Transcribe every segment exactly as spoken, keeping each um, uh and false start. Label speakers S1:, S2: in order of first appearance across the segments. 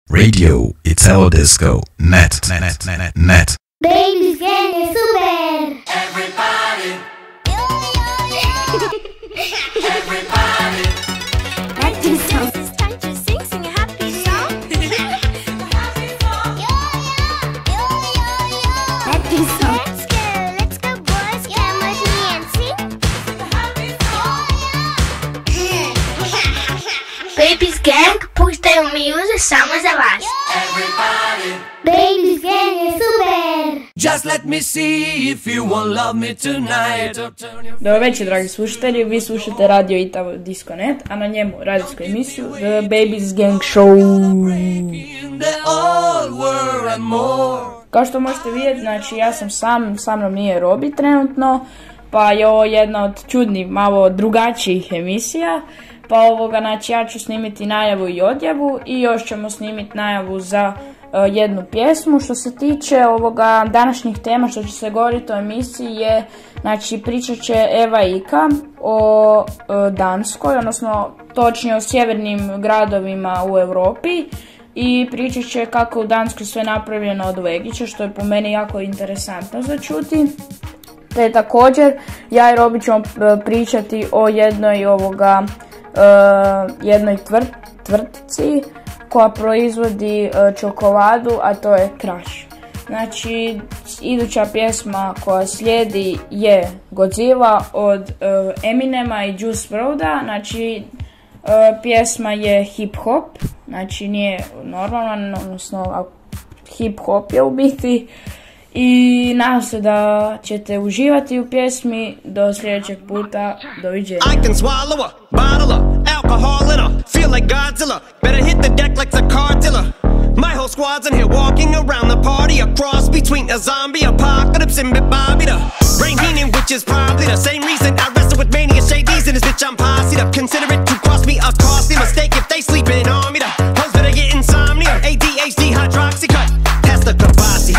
S1: Radio Italo Disco Net Net Net Net.
S2: Baby's gang je super!
S3: Everybody! Everybody!
S2: Let's do some.
S4: It's time to sing, sing a happy song.
S2: Let's do some.
S4: Let's go, let's go boys, come with me and sing.
S5: Baby's gang puštaju muse samo za vas.
S3: Everybody!
S2: Baby's gang je super!
S3: Just let me see if you won't love me tonight.
S6: Dobro večer, dragi slušatelji, vi slušate Radio Italo Disco Net, a na njemu radijsku emisiju The Baby's Gang Show.
S3: In the old world and more.
S6: Kao što možete vidjeti, znači ja sam sam, sa mnom nije Robi trenutno, pa je ovo jedna od čudnih, malo drugačijih emisija. Pa ovoga, znači ja ću snimiti najavu i odjavu i još ćemo snimiti najavu za uh, jednu pjesmu. Što se tiče ovoga današnjih tema što će se govoriti o emisiji je, znači pričat će Eva Ika o uh, Danskoj, odnosno točnije o sjevernim gradovima u Europi i pričat će kako u Danskoj sve napravljeno od legića, što je po meni jako interesantno za čuti. Te također ja i Robi ćemo uh, pričati o jednoj ovoga Uh, jednoj tvrt, tvrtci koja proizvodi uh, čokoladu, a to je Crush. Znači, iduća pjesma koja slijedi je Godzilla od uh, Eminema i Juice worlda. Znači, uh, pjesma je hip hop, znači nije normalna, odnosno hip hop je u biti. I nadam se da ćete uživati u pjesmi. Do sljedećeg puta, doviđenja.
S7: I can swallow a bottle of alcohol in her, feel like Godzilla, better hit the deck like the cartilla. My whole squad's in here walking around the party, a cross between a zombie apocalypse and Bobby the Brain Heenan, which is probably the same reason I wrestle with mania shades in this bitch. I'm posse up, consider it to cost me a costly mistake if they sleeping on me. The hoes better get insomnia, A D H D hydroxy cut, pass the Kabasi.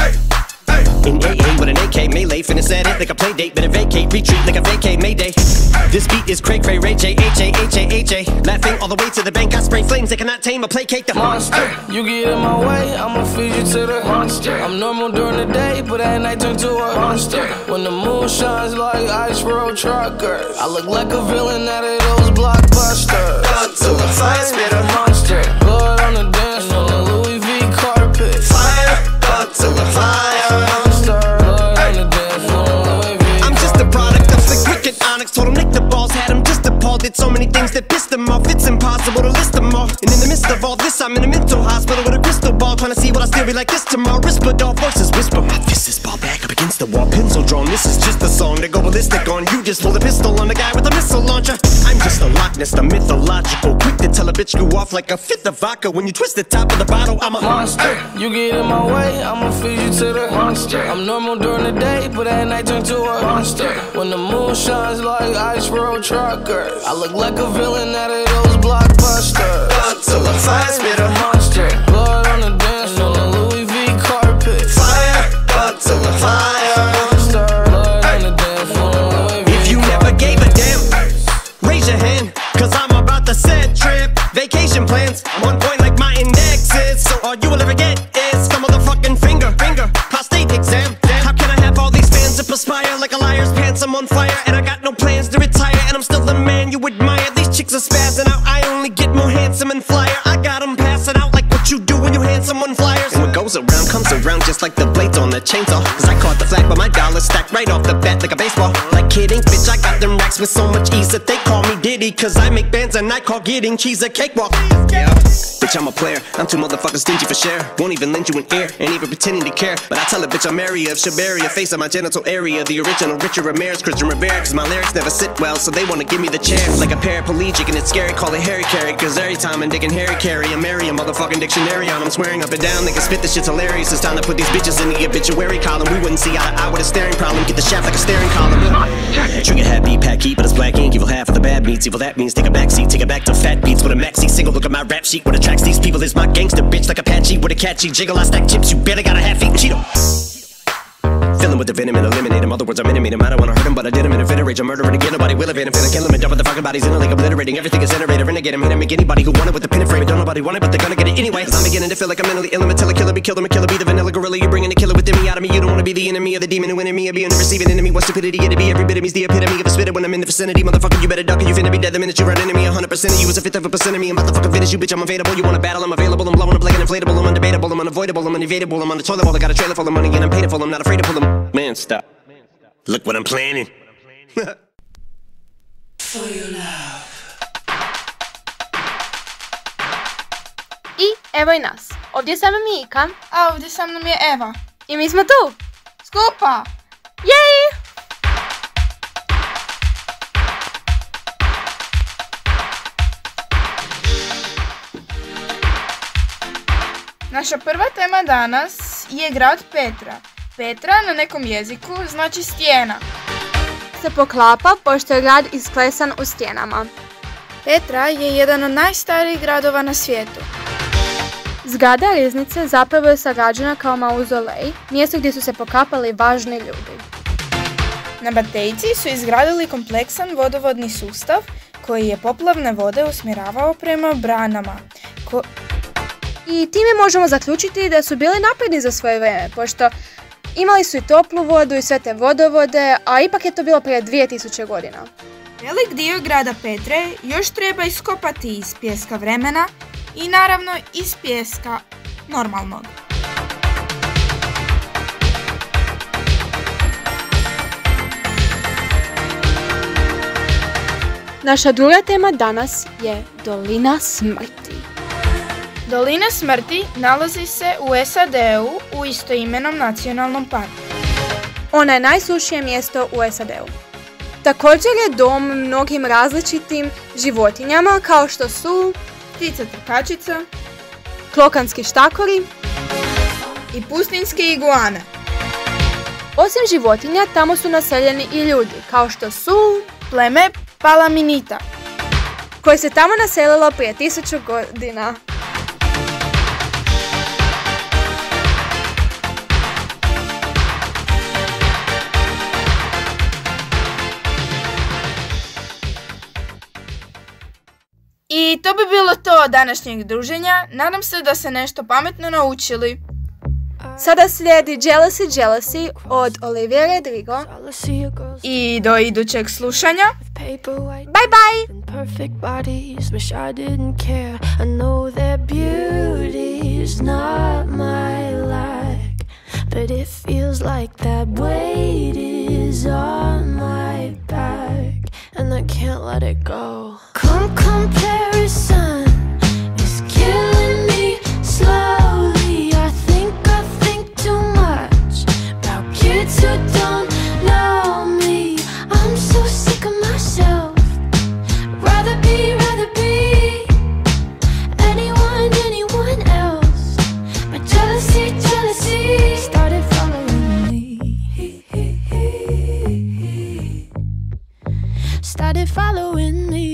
S7: In A A with an A K melee, finna set it like a play date, better vacate, retreat like a vacate mayday. This beat is cray cray, Ray J, H A, H A, H A. Laughing all the way to the bank, I spray flames, they cannot tame or placate the monster.
S8: You get in my way, I'ma feed you to the monster. I'm normal during the day, but at night turn to a monster. When the moon shines like ice road truckers, I look like a villain out of those blockbusters.
S7: Cut to the fire, spit a
S8: monster. Blood on the dance floor, the Louis V carpet.
S7: fire, cut to the fire. Told him lick the balls, had him just appalled. Did so many things that pissed him off, it's impossible to list them all. And in the midst of all this, I'm in a mental hospital with a crystal ball, trying to see what I still be like this tomorrow. Rispadol voices whisper, my fist is ball back up against the wall, pencil drawn. This is just a song to go ballistic on. You just pull a pistol on the guy with a missile launcher. I'm just a Loch Ness, the mythological, quick to tell a bitch you off like a fifth of vodka. When you twist the top of the bottle, I'm a
S8: monster. You get in my way, I'ma feed you to the monster. I'm normal during the day, but at night turn to a monster. When the moon shines like ice road truckers, I look like a villain out of those blockbusters.
S7: Cut to the fire, spit a
S8: monster. Blood on the dance floor, the Louis V carpet.
S7: fire, cut to the fire.
S8: Monster. Blood on the dance floor, Louis V
S7: If you never gave a damn, raise your hand, cause I'm about to set trip. Vacation plans, I'm on point like my index is. So all you will ever get is a motherfucking finger, finger, prostate exam. Damn. How can I have all these fans that perspire like a liar's pants? I'm on fire and I got no plans to retire, and I'm still the man you admire. These chicks are spazzing out, I only get more handsome and flyer. I got them passing out like what you do when you hand someone flyers. And what goes around comes around just like the blades on the chainsaw. Cause I caught the flag but my dollar stacked right off the bat like a baseball. Like kidding, bitch, I got them racks with so much ease that they call me Diddy. Cause I make bands and I call getting cheese a cakewalk. Yeah, bitch, I'm a player, I'm too motherfucking stingy for share. Won't even lend you an ear, ain't even pretending to care. But I tell a bitch I'm area of Shabaria, face of my genital area. The original Richard Ramirez, Christian Rivera. Cause my lyrics never sit well, so they wanna give me the chair. Like a paraplegic and it's scary, call it Harry Carry. Cause every time I'm digging Harry Carry, I'm marry a motherfucking dictionary on. I'm swearing up and down, they can spit this shit's hilarious. It's time to put these bitches in the obituary column. We wouldn't see eye to eye with a staring problem. Get the shaft like a staring column. Trigger happy, pack heat, but it's black ink. Evil half of the bad meats, evil that means take a backseat. Take it back to fat beats with a maxi single. Look at my rap sheet, what attracts these people is my gangster bitch. Like Apache with a catchy jiggle. I stack chips, you better got a half-eaten Cheeto. Fill him with the venom and eliminate him. Other words, I'm intimate him. I don't wanna hurt him, but I did him in a fit of rage. I'm murdering again, nobody will evade him. Finna kill him and dump the fucking bodies in a lake, obliterating everything is iterator. Renegade him, hit him, make anybody who want it with the pin and frame. Don't nobody want it, but they're gonna get it anyway. I'm beginning to feel like I'm mentally ill. I'm a tell a killer, be killed, I'm a killer, be the vanilla gorilla. You're bringing the killer within me out of me. You don't wanna be the enemy of the demon who in me. Or being the receiving enemy. What stupidity it'd be. Every bit of me's the epitome of a spitter when I'm in the vicinity. Motherfucker, you better duck or you finna be dead the minute you run into me. A hundred percent of you is a fifth of a percent of me. I'm about to fucking finish you, bitch. I'm available. You wanna battle? I'm available. I'm blowing up like an inflatable. I'm undebatable. I'm unavoidable. I'm unevadable. I'm on the toilet bowl. I got a trailer full of money and I'm paid for. I'm not afraid to pull them. Man, stop. Look what I'm planning.
S3: For your love.
S9: I evo i nas. Ovdje sam Mika.
S6: A ovdje sa mnom je Eva.
S9: I mi smo tu.
S6: Skupa!
S9: Jej!
S6: Naša prva tema danas je grad Petra. Petra na nekom jeziku znači stijena.
S9: Se poklapa pošto je grad isklesan u stijenama.
S6: Petra je jedan od najstarijih gradova na svijetu.
S9: Zgrada riznice zapravo je sagrađena kao mauzolej, mjesto gdje su se pokapali važni ljudi.
S6: Nabatejci su izgradili kompleksan vodovodni sustav koji je poplavne vode usmjeravao prema branama. Ko-
S9: I time možemo zaključiti da su bili napredni za svoje vrijeme, pošto imali su i toplu vodu i sve te vodovode, a ipak je to bilo prije dvije tisuće godina.
S6: Velik dio grada Petre još treba iskopati iz pijeska vremena i naravno iz pijeska normalnog.
S9: Naša druga tema danas je Dolina smrti.
S6: Dolina smrti nalazi se u S A D-u u istoimenom nacionalnom parku.
S9: Ona je najsušije mjesto u S A D-u. Također je dom mnogim različitim životinjama kao što su
S6: Ptica trkačica
S9: klokanski štakori
S6: i pustinjske iguane.
S9: Osim životinja, tamo su naseljeni i ljudi, kao što su
S6: Pleme Palaminita,
S9: koje se tamo naselilo prije tisuću godina.
S6: I to bi bilo to od današnjeg druženja. Nadam se da se nešto pametno naučili.
S9: Sada slijedi Jealousy Jealousy od Olivia Rodrigo.
S6: I do idućeg slušanja.
S9: Bye bye!
S10: Perfect bodies, wish I didn't care. I know that beauty's not my lack, but it feels like that weight is on my back, and I can't let it go. Come comparison is killing me slowly. I think I think too much about kids who don't know me. I'm so sick of myself. Rather be, rather be anyone, anyone else. But jealousy, jealousy started following me. Started following me.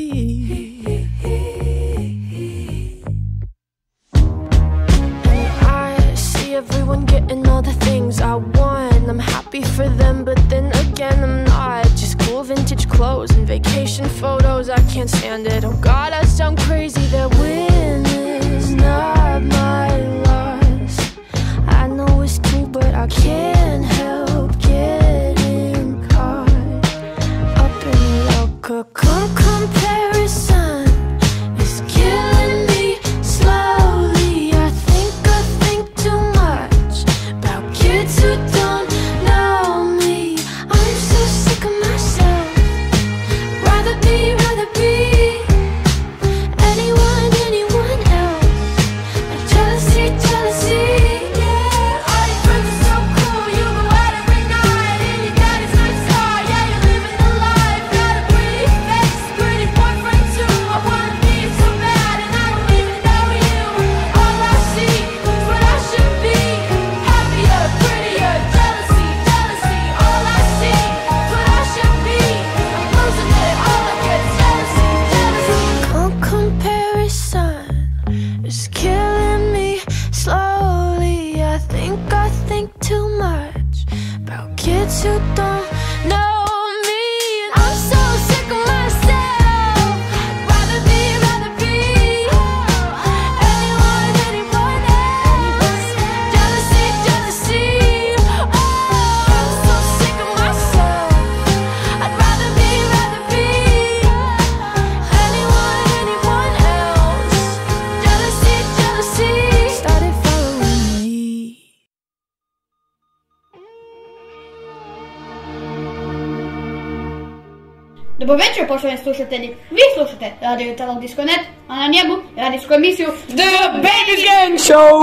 S10: And I see everyone getting all the things I want. I'm happy for them, but then again I'm not. Just cool vintage clothes and vacation photos, I can't stand it. Oh God, I sound crazy, that win is not my loss. I know it's true, but I can't help getting caught up in love. Come comparison is killing me slowly. I think I think too much about kids who don't know me. I'm so sick of myself. Rather be, rather be anyone, anyone else. But jealousy, jealousy. Yeah, all your friends are so cool. You go out every night and your daddy's nice car. Yeah, you're living the life. Got a pretty face, pretty boyfriend too. I wanna be so bad and I don't even know you. All I see is what I should be. Happier, prettier, jealousy, jealousy. All I see is what I should be. I'm losing it, all I get is jealousy, jealousy. Come comparison is killing me slowly. I think I think too much about you don't know me. I'm so sick of myself. Rather be, rather be anyone, anyone else. Jealousy, jealousy. Oh, I'm so sick of myself. I'd rather be, rather be anyone, anyone else. Jealousy, jealousy. Started following me.
S11: Dobro večer, poštovani slušatelji. Vi slušate Radio Talog Disco net, a na njemu radijsku emisiju
S6: The Baby's Gang Show!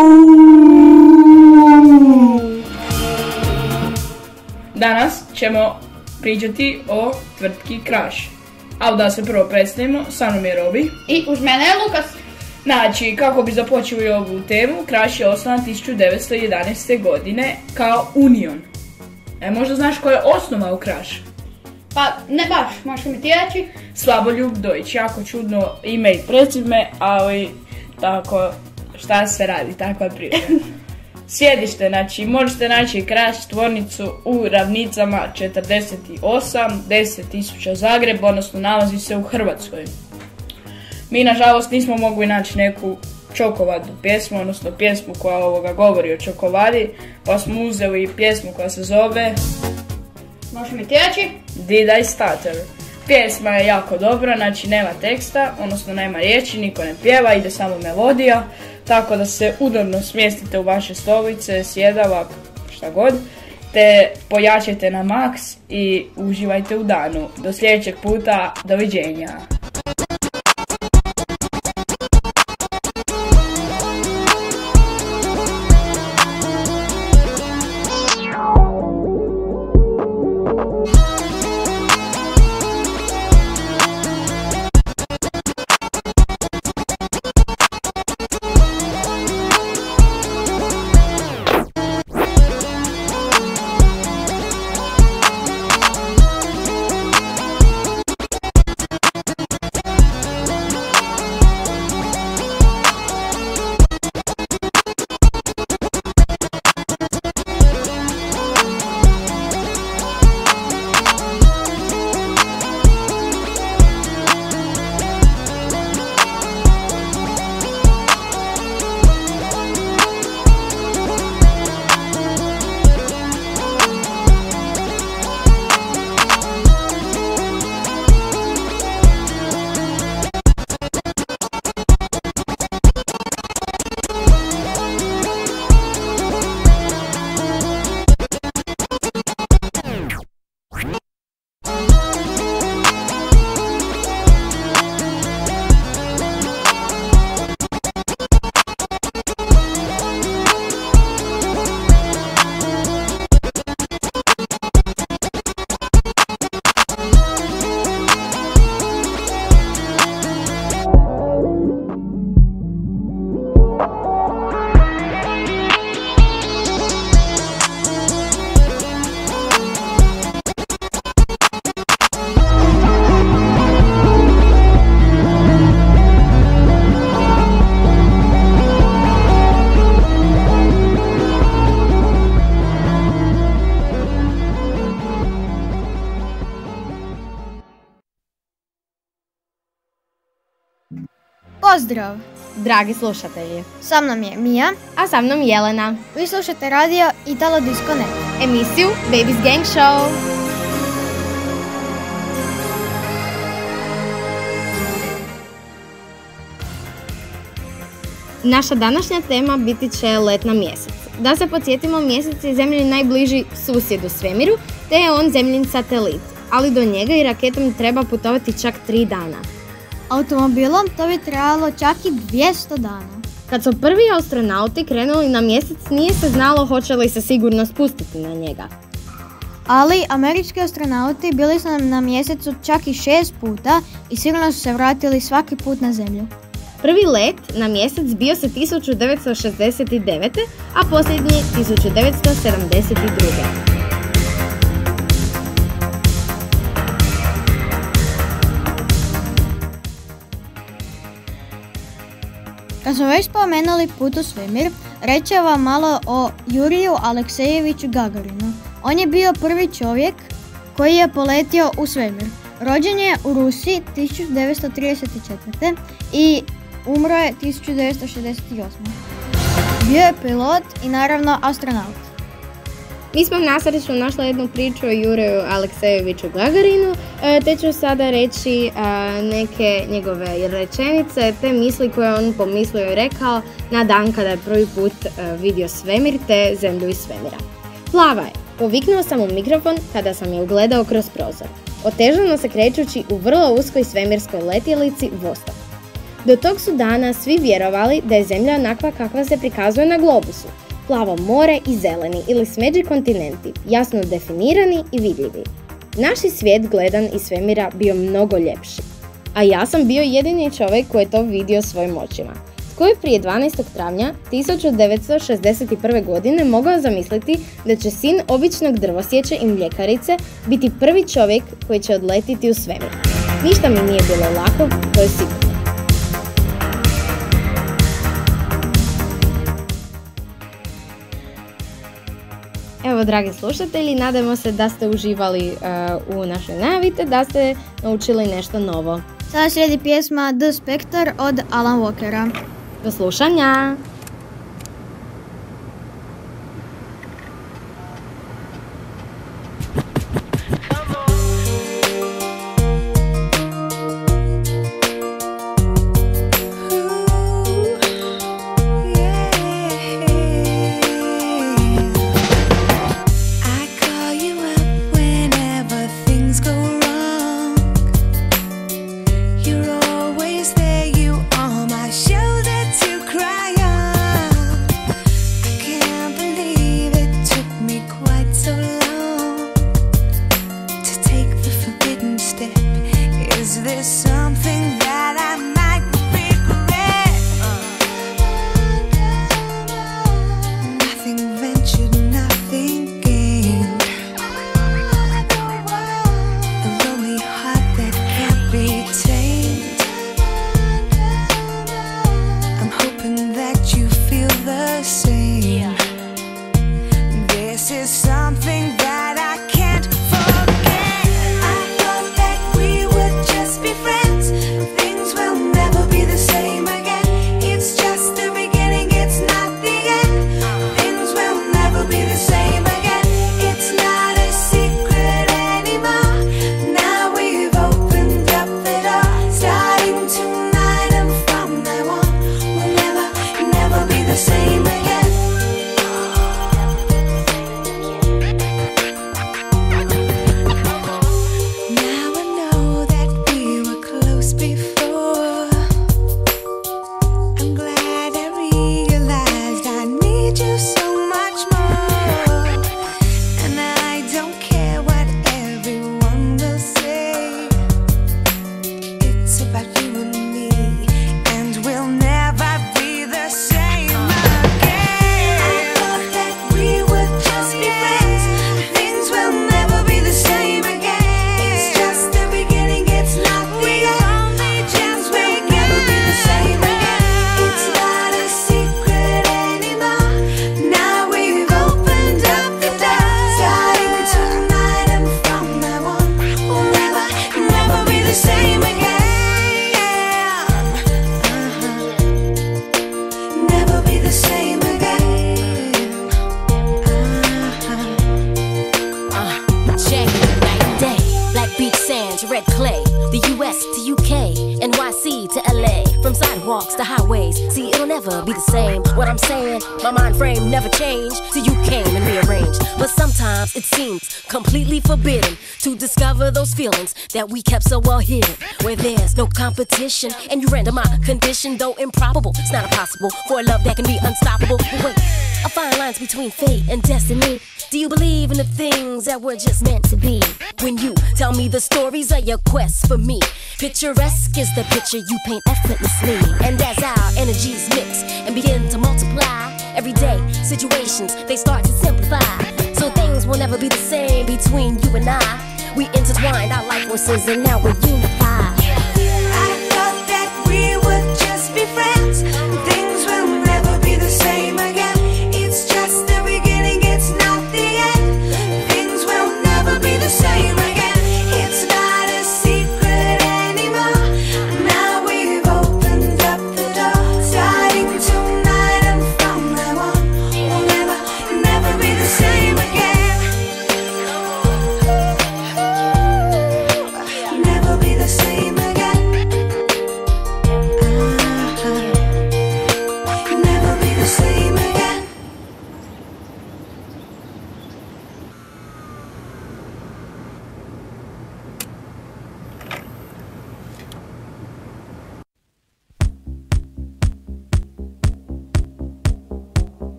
S6: Danas ćemo pričati o tvrtki Crash. A da se prvo predstavimo, sa mnom je Robi.
S11: I uz mene je Lukas.
S6: Znači, kako bi započeli ovu temu, Crash je osnovan tisuću devetsto jedanaeste. godine kao Union. E, možda znaš ko je osnovao Crash?
S11: Pa ne baš, možeš mi ti reći?
S6: Slavoljub Dojić, jako čudno ime i prezime, ali tako, šta se radi, takva je priroda. Sjedište, znači možete naći Crash tvornicu u Ravnicama četrdeset osam, deset tisuća Zagreb, odnosno nalazi se u Hrvatskoj. Mi nažalost nismo mogli naći neku čokoladnu pjesmu, odnosno pjesmu koja ovoga govori o čokoladi, pa smo uzeli pjesmu koja se zove
S11: Možeš mi ti reći?
S6: Did I Stutter. Pjesma je jako dobra, znači nema teksta, odnosno nema riječi, niko ne pjeva, ide samo melodija, tako da se udobno smjestite u vaše stolice, sjedala, šta god, te pojačajte na maks i uživajte u danu. Do sljedećeg puta, doviđenja.
S12: Pozdrav!
S13: Dragi slušatelji,
S12: sa mnom je Mija,
S13: a sa mnom Jelena.
S12: Vi slušate radio Italo Disco net,
S13: emisiju Baby's Gang Show. Naša današnja tema biti će let na mjesec. Da se podsjetimo, mjesec je Zemljin najbliži susjed u svemiru, te je on Zemljin satelit, ali do njega i raketom treba putovati čak tri dana.
S12: Automobilom to bi trajalo čak i dvjesto dana.
S13: Kad su prvi astronauti krenuli na mjesec, nije se znalo hoće li se sigurno spustiti na njega.
S12: Ali američki astronauti bili su na mjesecu čak i šest puta i sigurno su se vratili svaki put na Zemlju.
S13: Prvi let na mjesec bio se tisuću devetsto šezdeset devete. a posljednji tisuću devetsto sedamdeset druge.
S12: Kad smo već spomenuli put u svemir, reći vam malo o Juriju Aleksejeviću Gagarinu, On je bio prvi čovjek koji je poletio u svemir. Rođen je u Rusiji tisuću devetsto trideset četvrte. i umro je tisuću devetsto šezdeset osme. Bio je pilot i naravno astronaut.
S13: Mi smo na sreću našli jednu priču o Juriju Aleksejeviću Gagarinu, te ću sada reći neke njegove rečenice te misli koje on pomislio i rekao na dan kada je prvi put vidio svemir te zemlju iz svemira. Plava je, poviknuo sam u mikrofon kada sam je ugledao kroz prozor, otežano se krećući u vrlo uskoj svemirskoj letjelici Vostok. Do tog su dana svi vjerovali da je zemlja onakva kakva se prikazuje na globusu. Plavo more i zeleni ili smeđi kontinenti, jasno definirani i vidljivi. Naš je svijet gledan iz svemira bio mnogo ljepši. A ja sam bio jedini čovjek koji je to vidio svojim očima. Tko je prije dvanaestog travnja tisuću devetsto šezdeset prve. godine mogao zamisliti da će sin običnog drvosječe i mljekarice biti prvi čovjek koji će odletiti u svemir. Ništa mi nije bilo lako, to je sigurno. Evo, dragi slušatelji, nadamo se da ste uživali uh, u našoj najavi te da ste naučili nešto novo.
S12: Sada slijedi pjesma The Spectre od Alan Walkera.
S13: Do slušanja!
S14: That we kept so well hidden, where there's no competition, and you render my condition, though improbable. It's not impossible for a love that can be unstoppable. But wait, I find lines between fate and destiny. Do you believe in the things that were just meant to be? When you tell me the stories of your quest for me, picturesque is the picture you paint effortlessly. And as our energies mix and begin to multiply, everyday situations, they start to simplify. So things will never be the same between you and I. We intertwined our life forces and now we're unified.
S3: I thought that we would just be friends. Things will never be the same again. It's just the beginning, it's not the end.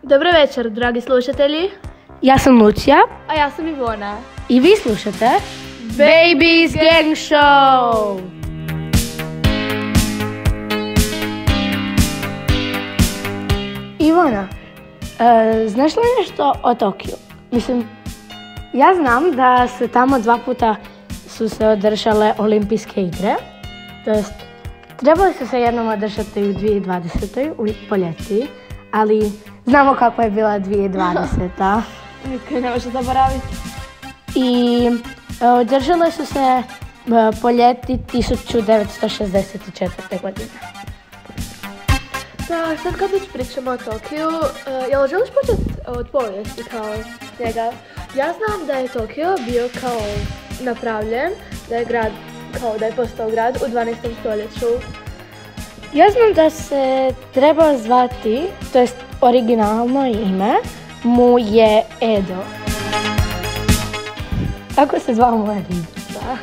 S10: Dobro večer, dragi slušatelji.
S15: Ja sam Lucija.
S10: A ja sam Ivona.
S15: I vi slušate
S10: Baby's Gang Show!
S15: Ivona, e, znaš li nešto o Tokiju? Mislim, ja znam da se tamo dva puta su se održale olimpijske igre. To jest, trebali su se jednom održati u dvije tisuće dvadesetoj u poljeti, ali znamo kako je bila dvije tisuće dvadeseta.
S10: Nikad ne može zaboraviti.
S15: I e, održale su se e, poljeti tisuću devetsto šezdeset četvrte. godine.
S10: Da, sad kad već pričamo o Tokiju, uh, jel želiš početi od povijesti kao njega? Ja znam da je Tokio bio kao napravljen, da je grad, kao da je postao grad u dvanaestom stoljeću.
S15: Ja znam da se treba zvati, to jest originalno ime mu je Edo. Tako se zvao moja ribica.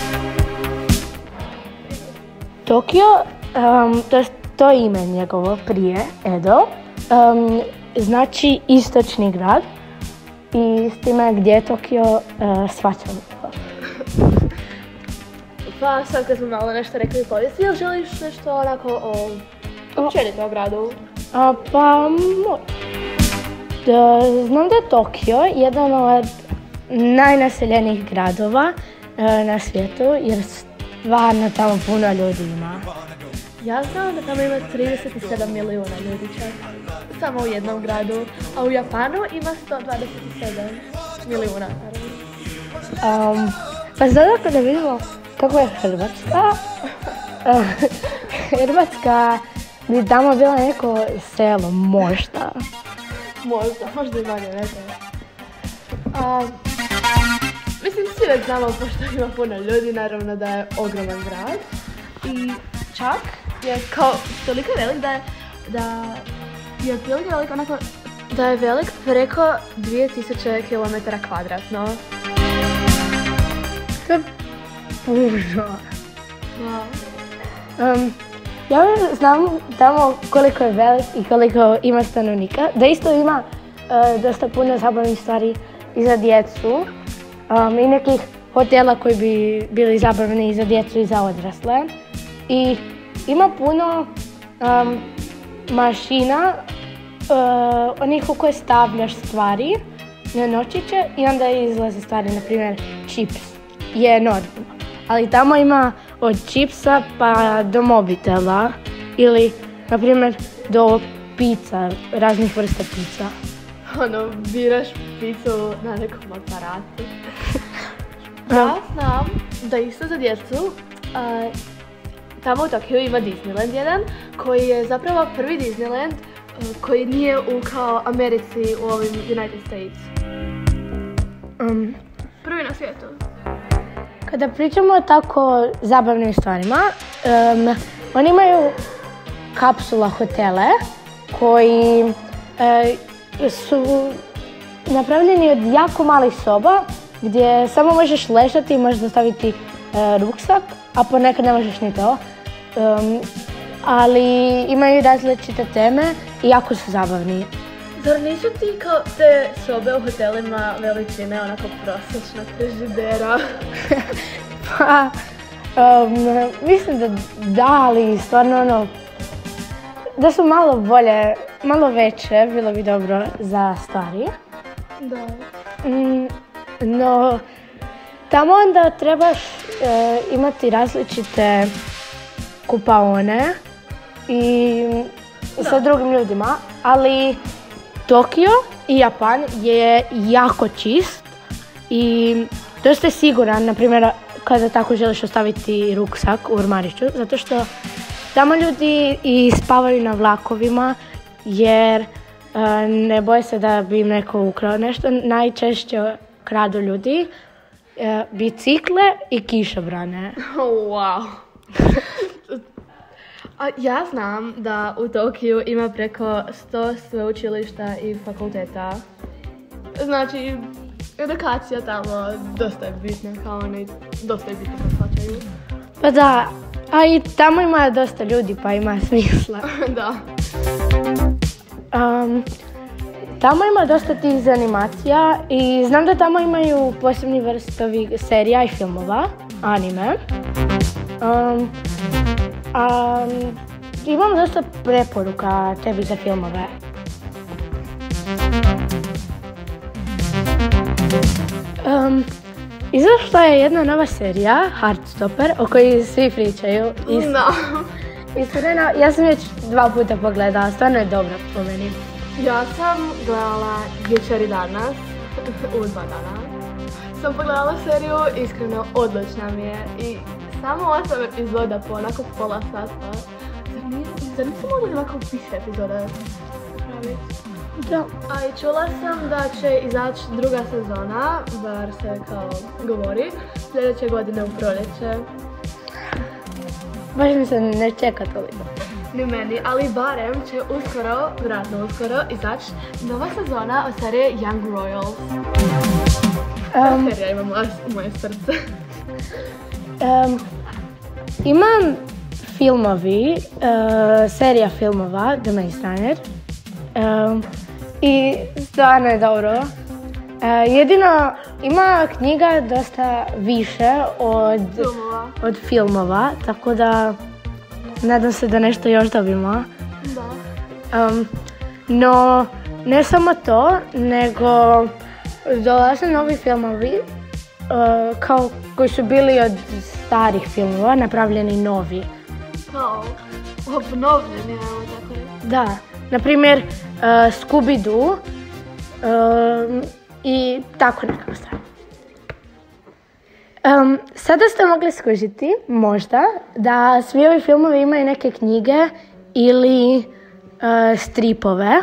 S15: Tokio, um, to jest to ime njegovo prije, Edo, um, znači istočni grad i s time gdje je Tokio uh, svačano.
S10: Pa sad kad smo malo nešto rekli u povijesti, jel želiš nešto onako o općenito o gradu?
S15: A, pa, da, znam da je Tokio jedan od najnaseljenijih gradova uh, na svijetu jer stvarno tamo puno ljudi ima.
S10: Ja znam da tamo ima trideset sedam milijuna ljudi čak, samo u jednom gradu, a u Japanu ima sto dvadeset sedam milijuna.
S15: Um, pa sada kada vidimo kako je Hrvatska, Hrvatska bi tamo bila neko selo, možda.
S10: Možda, možda i manje, ne znam. Um, mislim, svi već znamo pošto ima puno ljudi, naravno da je ogroman grad. I čak je kao toliko velik da je, da je otprilike velik onako, da je velik preko dvije tisuće kilometara kvadratno.
S15: To je puno.
S10: Wow.
S15: Um, ja znam tamo koliko je velik i koliko ima stanovnika, da isto ima uh, dosta puno zabavnih stvari i za djecu um, i nekih hotela koji bi bili zabavni i za djecu i za odrasle. I ima puno um, mašina, uh, onih u koje stavljaš stvari na nočiće i onda izlaze stvari, na primjer čips je normalno. Ali tamo ima od čipsa pa do mobitela ili na primjer do pizza, raznih vrsta pizza.
S10: Ono, biraš picu na nekom aparatu. Ja znam da isto za djecu uh, tamo u Tokiju ima Disneyland jedan, koji je zapravo prvi Disneyland uh, koji nije u kao Americi u ovim United States.
S15: Um,
S10: prvi na svijetu.
S15: Kada pričamo o tako zabavnim stvarima, um, oni imaju kapsula hotele koji uh, su napravljeni od jako malih soba gdje samo možeš ležati i možeš staviti uh, ruksak, a ponekad ne možeš ni to. Um, ali imaju različite teme i jako su zabavni.
S10: Zar nisu ti kao te sobe u hotelima veličine onako prosječna frižidera?
S15: Pa, um, mislim da da, ali stvarno ono, da su malo bolje, malo veće, bilo bi dobro za stvari.
S10: Da.
S15: Mm, no, tamo onda trebaš e, imati različite kupaone i da. Sa drugim ljudima, ali Tokio i Japan je jako čist i dosta je siguran, na primjer, kada tako želiš ostaviti ruksak u ormariću, zato što tamo ljudi i spavaju na vlakovima jer uh, ne boje se da bi im neko ukrao nešto. Najčešće kradu ljudi uh, bicikle i kišobrane.
S10: Wow. A ja znam da u Tokiju ima preko sto sveučilišta i fakulteta. Znači, edukacija tamo dosta je bitna, kao oni dosta je bitno shvaćaju.
S15: Pa da, a i tamo ima dosta ljudi pa ima smisla.
S10: Da.
S15: Um, tamo ima dosta tih animacija i znam da tamo imaju posebni vrstovi serija i filmova, anime. Um, a, imam dosta preporuka tebi za filmove. Um, izašla je jedna nova serija, Heartstopper, o kojoj svi pričaju. Is-
S9: No.
S15: Iskreno, ja sam već dva puta pogledala, stvarno je dobra po meni.
S9: Ja sam gledala jučer i danas, u dva dana. Sam pogledala seriju, iskreno odlična mi je i samo osam epizoda po onako pola sata. Zar nis- Zar nisu mogli ovako više epizoda napraviti?
S15: Da.
S9: A i čula sam da će izaći druga sezona, bar se kao govori, sljedeće godine u proljeće.
S15: Baš mi se ne čeka toliko.
S9: Ni meni, ali barem će uskoro, vjerojatno uskoro, izaći nova sezona od serije Young Royals.
S15: Um,
S9: Ta serija ima moje, moje srce.
S15: Um, imam filmovi, uh, serija filmova, The Maze Runner. Um, I stvarno je dobro. Uh, jedino ima knjiga dosta više od
S9: Filmova.
S15: od filmova, tako da nadam se da nešto još dobimo.
S9: Da.
S15: Um, no, ne samo to, nego dolaze novi filmovi uh, kao koji su bili od starih filmova, napravljeni novi.
S9: Kao, obnovljeni, evo tako je.
S15: Da, na primjer uh, Scooby-Doo um, i tako nekako stvar. Um, sada ste mogli skužiti, možda, da svi ovi filmovi imaju neke knjige ili uh, stripove.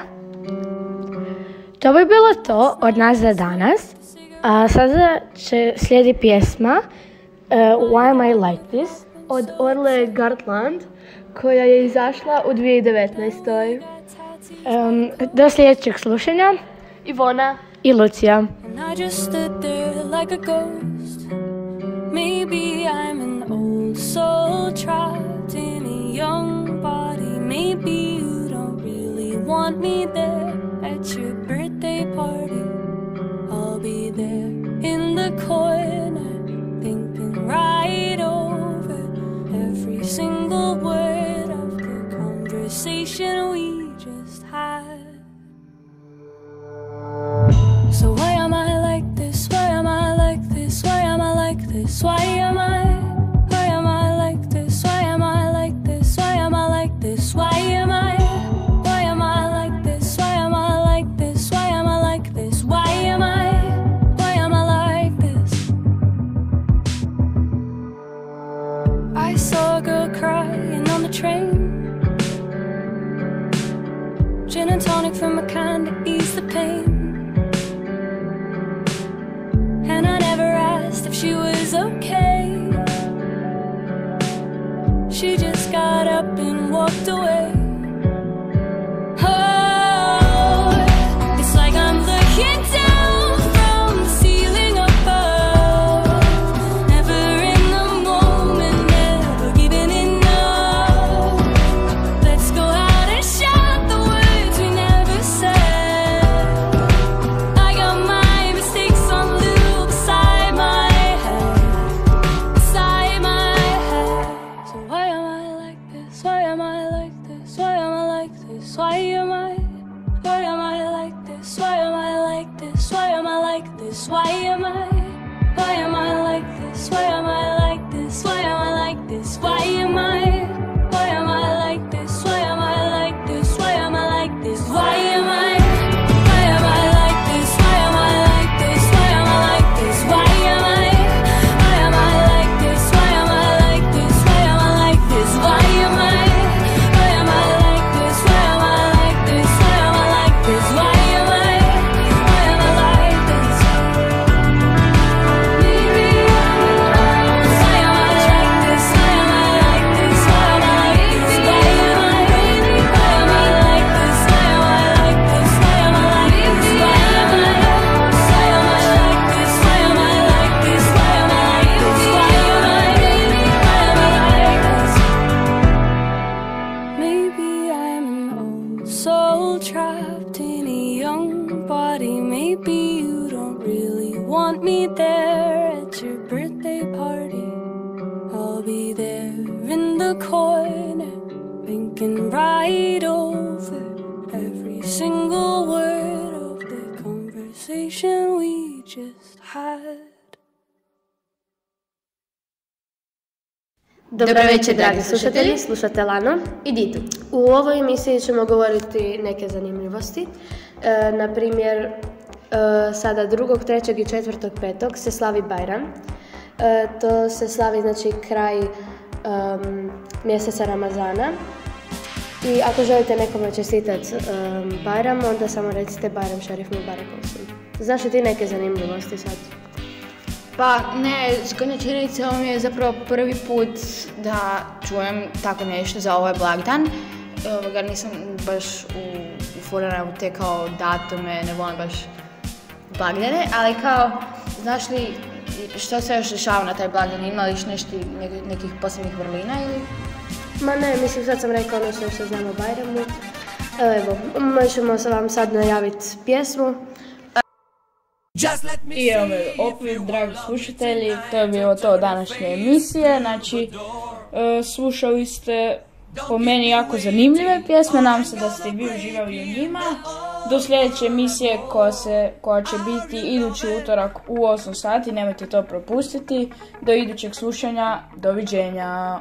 S15: To bi bilo to od nas za danas. A sada će slijedi pjesma uh, Why Am I Like This
S9: Od Orle Gartland, koja je izašla u dvije tisuće devetnaestoj.
S15: Um, do sljedećeg slušanja.
S9: Ivona
S15: i Lucija.
S16: And I just stood there like a ghost. Maybe I'm an old soul trapped in a young body. Maybe you don't really want me there at your birthday party. I'll be there in the corner, thinking right over every single word of the conversation we just had. So why am I like this? Why am I like this? Why am I like this? Why am I? Why am I like this? Why am I like this? Why am I like this? Why am I? Why am I like this? Why am I like this? Why am I like this? Why am I? Why am I like this? I saw a girl crying on the train. Gin and tonic from a can to ease the pain. And I never asked if she was okay. the corner, thinking right over every single word of the conversation we just had.
S15: Dobro večer, dragi slušatelji, slušate Lano i Ditu. U ovoj emisiji ćemo govoriti neke zanimljivosti. E, na primjer, e, sada drugog, trećeg i četvrtog petog se slavi Bajram. E, to se slavi, znači, kraj um, mjeseca Ramazana. I ako želite nekome čestitati um, Bajram, onda samo recite Bajram Šerif Mubarak Olsun. Znaš li ti neke zanimljivosti sad?
S6: Pa ne, iskreno činjenica, ovo mi je zapravo prvi put da čujem tako nešto za ovaj blagdan. Ovoga, nisam baš u, ufurana u te kao datume, ne volim baš blagdane, ali kao, znaš li što se još dešava na taj blagdan, ima li nešto, nekih posebnih vrlina ili?
S15: Ma ne, mislim sad sam rekao ono što znamo o Bajramu. Evo, možemo se vam sad najaviti pjesmu.
S6: I evo me opet, dragi slušatelji, to je bilo to današnje emisije. Znači, e, slušali ste po meni jako zanimljive pjesme, nadam se da ste vi uživali u njima. Do sljedeće emisije koja, se, koja će biti idući utorak u osam sati, nemojte to propustiti. Do idućeg slušanja, doviđenja.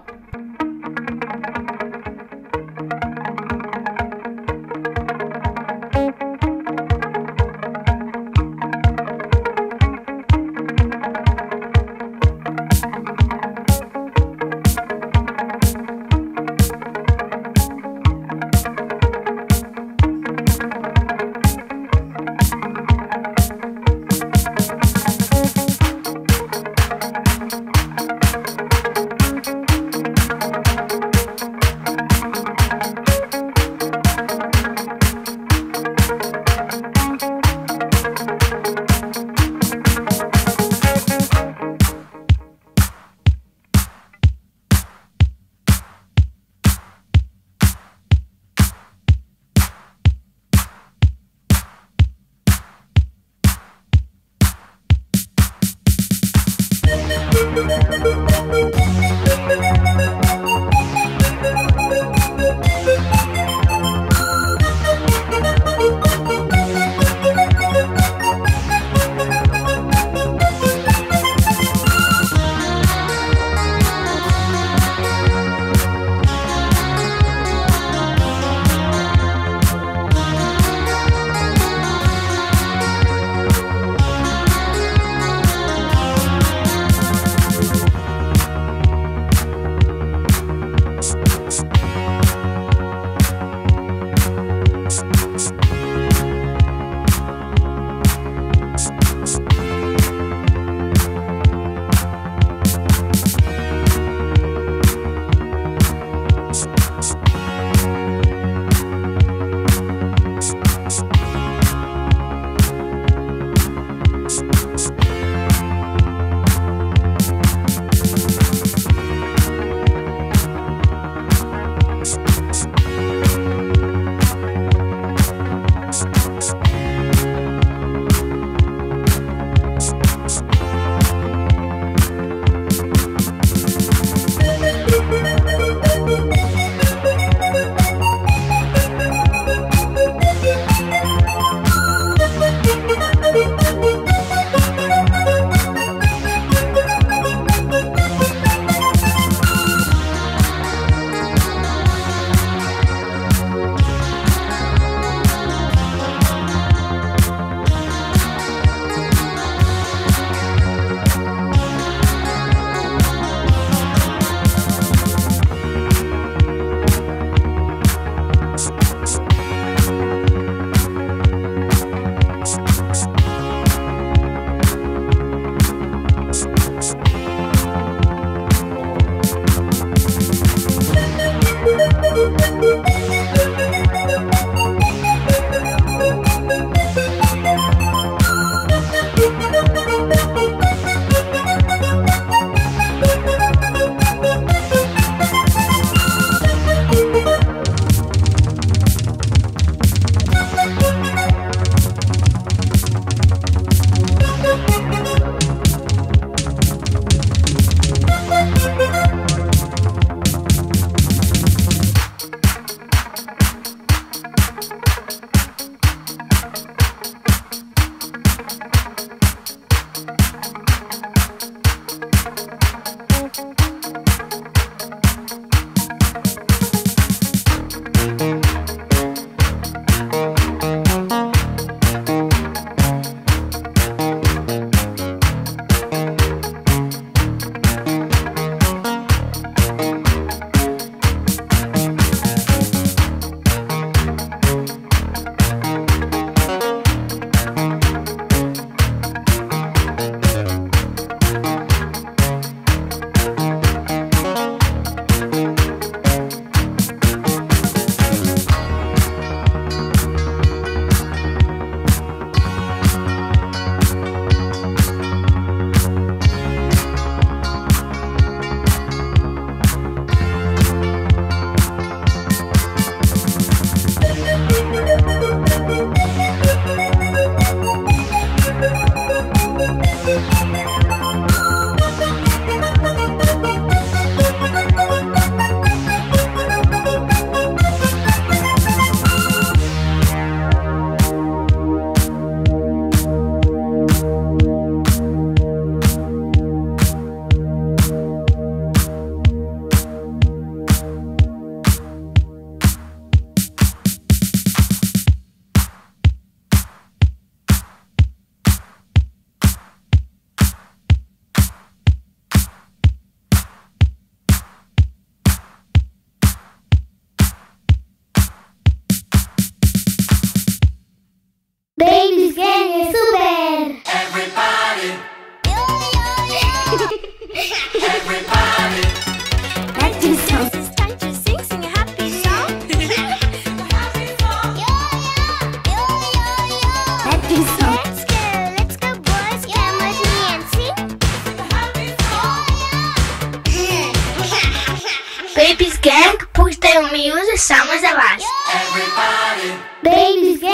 S5: Baby's Gang puštaju muziku samo za vas.
S2: Baby's Gang.